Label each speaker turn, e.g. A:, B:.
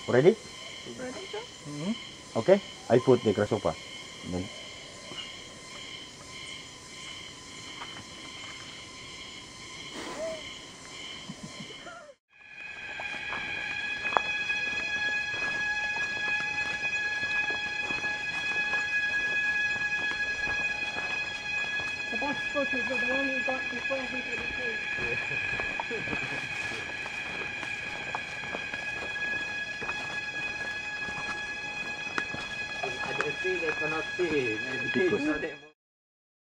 A: Ready?
B: Ready, sir?
A: Okay. I put the grasshopper. Then
C: The best foot is the one you got before he did it.
D: I don't see, I cannot see. Maybe.